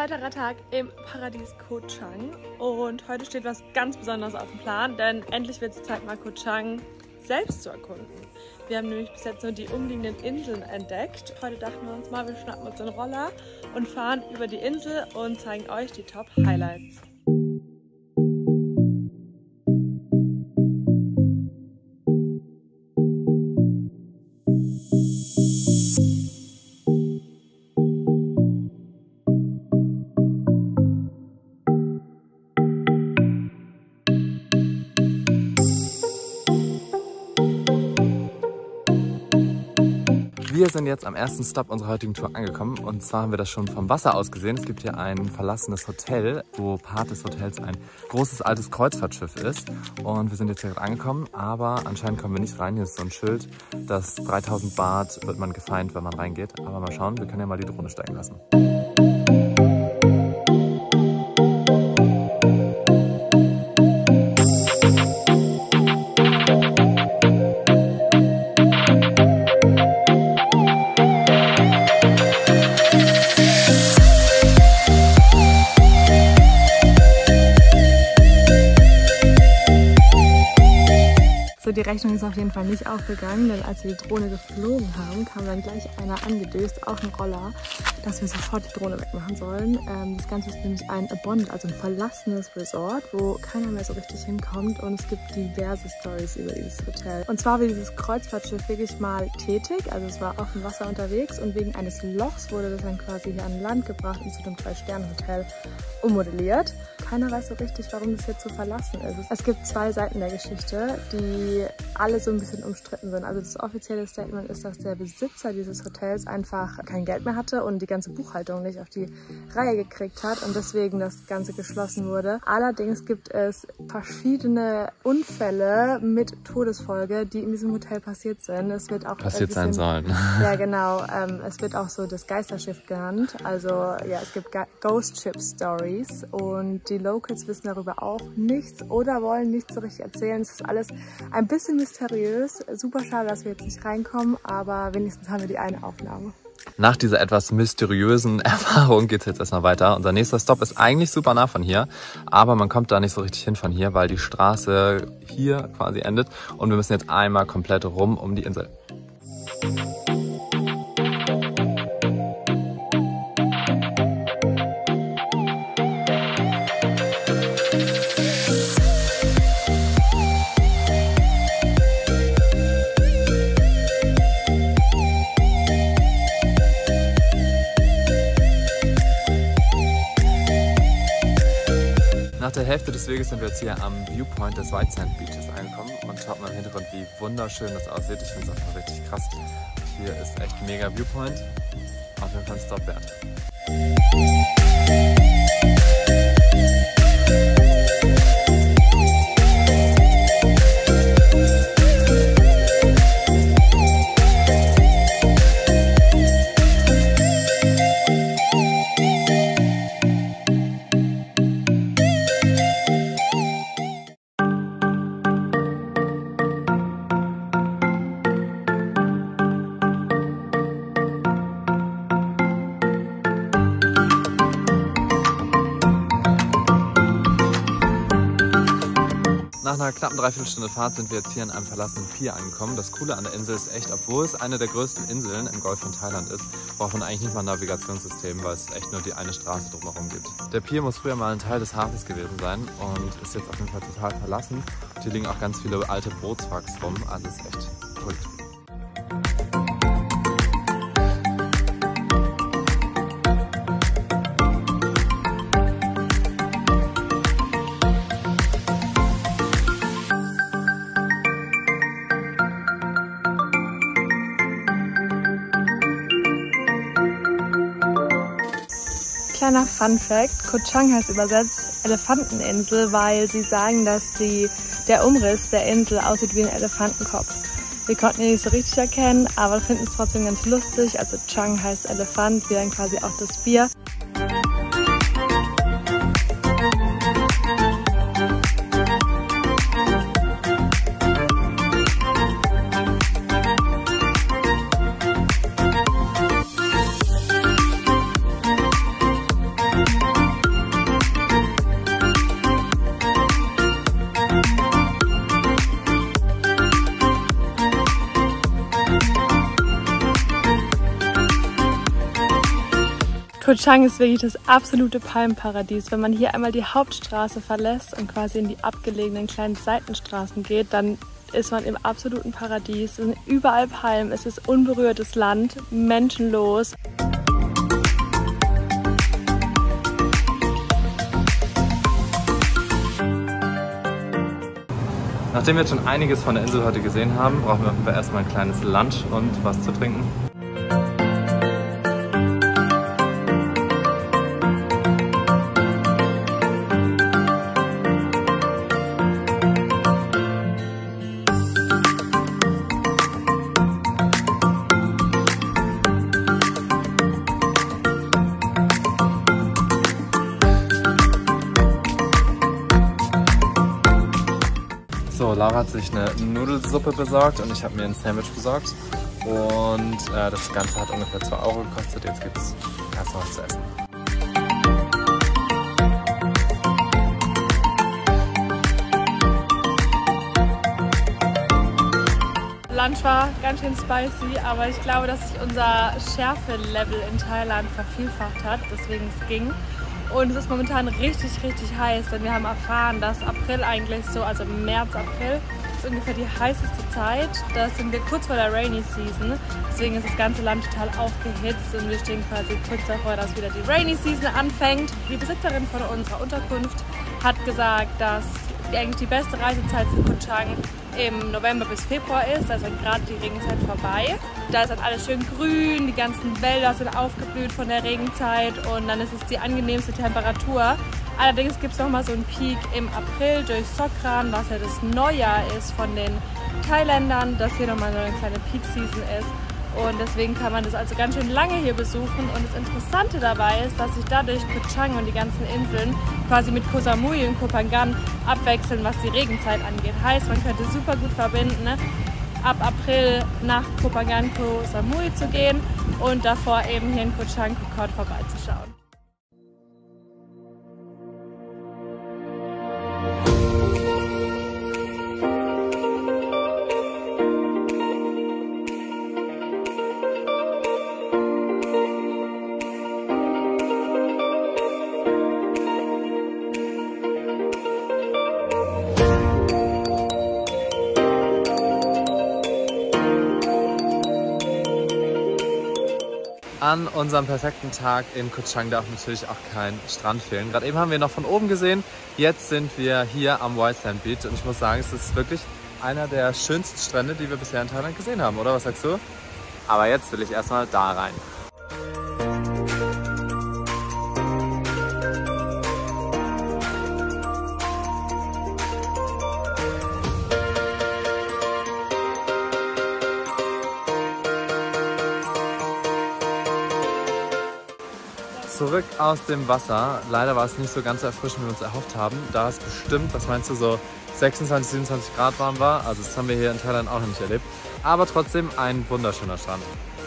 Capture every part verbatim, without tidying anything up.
weiterer Tag im Paradies Koh Chang und heute steht was ganz Besonderes auf dem Plan, denn endlich wird es Zeit, mal Koh Chang selbst zu erkunden. Wir haben nämlich bis jetzt nur die umliegenden Inseln entdeckt. Heute dachten wir uns mal, wir schnappen uns einen Roller und fahren über die Insel und zeigen euch die Top-Highlights. Wir sind jetzt am ersten Stop unserer heutigen Tour angekommen und zwar haben wir das schon vom Wasser aus gesehen. Es gibt hier ein verlassenes Hotel, wo Part des Hotels ein großes altes Kreuzfahrtschiff ist und wir sind jetzt hier angekommen, aber anscheinend kommen wir nicht rein. Hier ist so ein Schild, das dreitausend Baht wird man gefeint, wenn man reingeht. Aber mal schauen, wir können ja mal die Drohne steigen lassen. Die Rechnung ist auf jeden Fall nicht aufgegangen, denn als wir die Drohne geflogen haben, kam dann gleich einer angedöst auf dem Roller, dass wir sofort die Drohne wegmachen sollen. Ähm, das Ganze ist nämlich ein Abandoned, also ein verlassenes Resort, wo keiner mehr so richtig hinkommt und es gibt diverse Stories über dieses Hotel. Und zwar war dieses Kreuzfahrtschiff wirklich mal tätig, also es war auf dem Wasser unterwegs und wegen eines Lochs wurde das dann quasi hier an Land gebracht und zu einem Drei-Sterne-Hotel ummodelliert. Keiner weiß so richtig, warum das jetzt so verlassen ist. Es gibt zwei Seiten der Geschichte, die alle so ein bisschen umstritten sind. Also das offizielle Statement ist, dass der Besitzer dieses Hotels einfach kein Geld mehr hatte und die ganze Buchhaltung nicht auf die Reihe gekriegt hat und deswegen das Ganze geschlossen wurde. Allerdings gibt es verschiedene Unfälle mit Todesfolge, die in diesem Hotel passiert sind. Es wird auch passiert sein sollen. Ja, genau. Ähm, es wird auch so das Geisterschiff genannt. Also ja, es gibt Ghost Ship Stories und die Locals wissen darüber auch nichts oder wollen nichts so richtig erzählen. Es ist alles ein bisschen mysteriös. Super schade, dass wir jetzt nicht reinkommen, aber wenigstens haben wir die eine Aufnahme. Nach dieser etwas mysteriösen Erfahrung geht es jetzt erstmal weiter. Unser nächster Stop ist eigentlich super nah von hier, aber man kommt da nicht so richtig hin von hier, weil die Straße hier quasi endet und wir müssen jetzt einmal komplett rum um die Insel. Nach der Hälfte des Weges sind wir jetzt hier am Viewpoint des White Sand Beaches angekommen und schaut mal im Hintergrund, wie wunderschön das aussieht. Ich finde es einfach richtig krass. Hier ist echt mega Viewpoint. Auf jeden Fall ein Stop wert. Nach einer knappen Dreiviertelstunde Fahrt sind wir jetzt hier an einem verlassenen Pier angekommen. Das Coole an der Insel ist echt, obwohl es eine der größten Inseln im Golf von Thailand ist, braucht man eigentlich nicht mal ein Navigationssystem, weil es echt nur die eine Straße drumherum gibt. Der Pier muss früher mal ein Teil des Hafens gewesen sein und ist jetzt auf jeden Fall total verlassen. Und hier liegen auch ganz viele alte Bootswracks rum, also es ist echt verrückt. Kleiner Fun Fact, Koh Chang heißt übersetzt Elefanteninsel, weil sie sagen, dass die, der Umriss der Insel aussieht wie ein Elefantenkopf. Wir konnten ihn nicht so richtig erkennen, aber wir finden es trotzdem ganz lustig. Also Chang heißt Elefant, wie dann quasi auch das Bier. Koh Chang ist wirklich das absolute Palmenparadies. Wenn man hier einmal die Hauptstraße verlässt und quasi in die abgelegenen kleinen Seitenstraßen geht, dann ist man im absoluten Paradies. Es sind überall Palmen, es ist unberührtes Land, menschenlos. Nachdem wir jetzt schon einiges von der Insel heute gesehen haben, brauchen wir auf jeden Fall erstmal ein kleines Lunch und was zu trinken. So, Laura hat sich eine Nudelsuppe besorgt und ich habe mir ein Sandwich besorgt. Und äh, das Ganze hat ungefähr zwei Euro gekostet. Jetzt gibt es erstmal was zu essen. Lunch war ganz schön spicy, aber ich glaube, dass sich unser Schärfe-Level in Thailand vervielfacht hat, deswegen es ging. Und es ist momentan richtig, richtig heiß, denn wir haben erfahren, dass April eigentlich so, also März, April, ist ungefähr die heißeste Zeit. Da sind wir kurz vor der Rainy Season, deswegen ist das ganze Land total aufgehitzt und wir stehen quasi kurz davor, dass wieder die Rainy Season anfängt. Die Besitzerin von unserer Unterkunft hat gesagt, dass eigentlich die beste Reisezeit für Koh Chang im November bis Februar ist, also gerade die Regenzeit vorbei. Da ist dann alles schön grün, die ganzen Wälder sind aufgeblüht von der Regenzeit und dann ist es die angenehmste Temperatur. Allerdings gibt es nochmal so einen Peak im April durch Songkran, was ja das Neujahr ist von den Thailändern, dass hier nochmal so eine kleine Peak-Season ist. Und deswegen kann man das also ganz schön lange hier besuchen. Und das Interessante dabei ist, dass sich dadurch Koh Chang und die ganzen Inseln quasi mit Koh Samui und Koh Phangan abwechseln, was die Regenzeit angeht. Heißt, man könnte super gut verbinden, ne? Ab April nach Koh Phangan, Koh Samui zu gehen und davor eben hier in Koh Chang, Koh Kot vorbeizuschauen. An unserem perfekten Tag in Koh Chang darf natürlich auch kein Strand fehlen. Gerade eben haben wir noch von oben gesehen, jetzt sind wir hier am White Sand Beach und ich muss sagen, es ist wirklich einer der schönsten Strände, die wir bisher in Thailand gesehen haben, oder? Was sagst du? Aber jetzt will ich erstmal da rein. Zurück aus dem Wasser. Leider war es nicht so ganz so erfrischend, wie wir uns erhofft haben. Da es bestimmt, was meinst du, so sechsundzwanzig, siebenundzwanzig Grad warm war. Also das haben wir hier in Thailand auch noch nicht erlebt. Aber trotzdem ein wunderschöner Strand.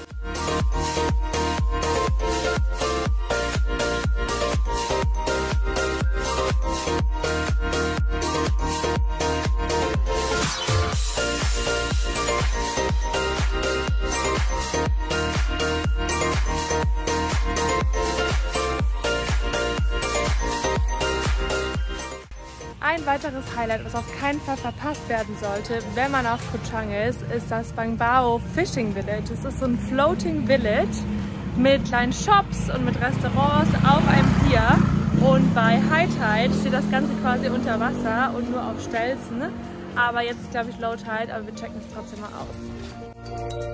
Ein weiteres Highlight, was auf keinen Fall verpasst werden sollte, wenn man auf Koh Chang ist, ist das Bang Bao Fishing Village. Es ist so ein Floating Village mit kleinen Shops und mit Restaurants auf einem Pier. Und bei High Tide steht das Ganze quasi unter Wasser und nur auf Stelzen. Aber jetzt ist, glaube ich, Low Tide, aber wir checken es trotzdem mal aus.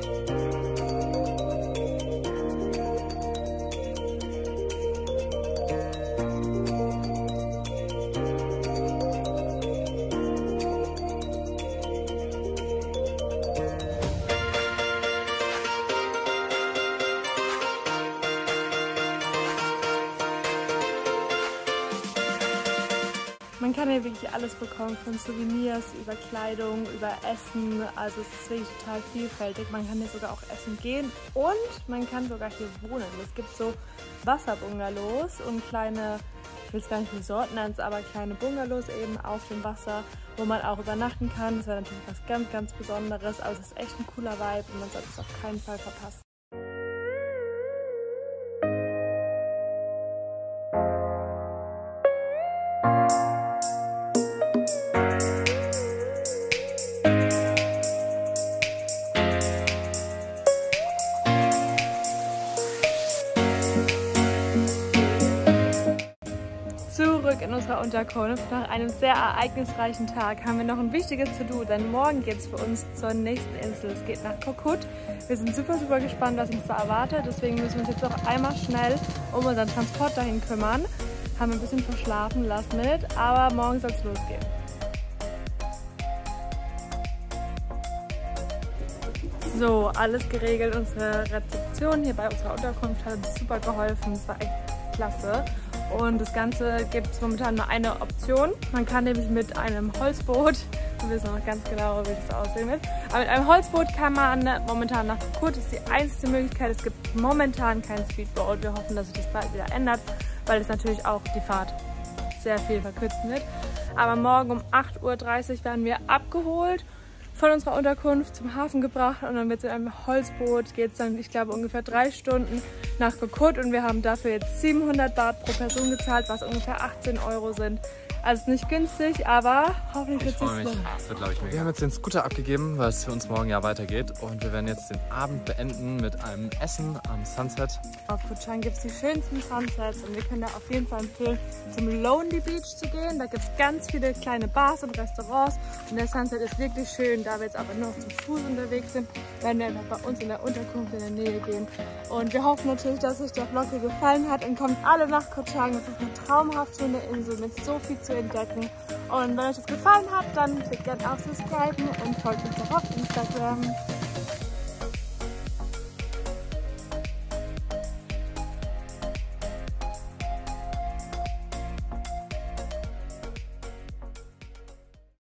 Man kann hier wirklich alles bekommen, von Souvenirs über Kleidung, über Essen. Also es ist wirklich total vielfältig. Man kann hier sogar auch essen gehen und man kann sogar hier wohnen. Es gibt so Wasserbungalows und kleine, ich will es gar nicht Resort nennen, aber kleine Bungalows eben auf dem Wasser, wo man auch übernachten kann. Das wäre natürlich was ganz, ganz Besonderes. Also es ist echt ein cooler Vibe und man sollte es auf keinen Fall verpassen. Unterkunft. Nach einem sehr ereignisreichen Tag haben wir noch ein wichtiges To-Do, denn morgen geht es für uns zur nächsten Insel. Es geht nach Koh Kout. Wir sind super, super gespannt, was uns da erwartet. Deswegen müssen wir uns jetzt noch einmal schnell um unseren Transport dahin kümmern. Haben wir ein bisschen verschlafen, last minute, aber morgen soll es losgehen. So, alles geregelt. Unsere Rezeption hier bei unserer Unterkunft hat uns super geholfen. Es war echt klasse. Und das Ganze gibt es momentan nur eine Option. Man kann nämlich mit einem Holzboot, wir wissen noch ganz genau, wie das aussehen wird, aber mit einem Holzboot kann man momentan nach Koh Kout. Das ist die einzige Möglichkeit. Es gibt momentan kein Speedboat. Wir hoffen, dass sich das bald wieder ändert, weil es natürlich auch die Fahrt sehr viel verkürzen wird. Aber morgen um acht Uhr dreißig werden wir abgeholt, von unserer Unterkunft zum Hafen gebracht und dann wird es in einem Holzboot, geht es dann, ich glaube, ungefähr drei Stunden nach Koh Kout und wir haben dafür jetzt siebenhundert Baht pro Person gezahlt, was ungefähr achtzehn Euro sind. Also nicht günstig, aber hoffentlich wird es sich lohnen. Das wird, glaube ich, mega. Wir haben jetzt den Scooter abgegeben, weil es für uns morgen ja weitergeht und wir werden jetzt den Abend beenden mit einem Essen am Sunset. Auf Koh Chang gibt es die schönsten Sunsets und wir können da auf jeden Fall empfehlen, zum Lonely Beach zu gehen. Da gibt es ganz viele kleine Bars und Restaurants und der Sunset ist wirklich schön. Da wir jetzt aber nur noch zu Fuß unterwegs sind, werden wir einfach bei uns in der Unterkunft in der Nähe gehen. Und wir hoffen natürlich, dass euch der Vlog gefallen hat und kommt alle nach Koh Chang. Das ist eine traumhaft schöne Insel mit so viel zu entdecken. Und wenn euch das gefallen hat, dann klickt gerne auf Subscriben und folgt uns auch auf Instagram.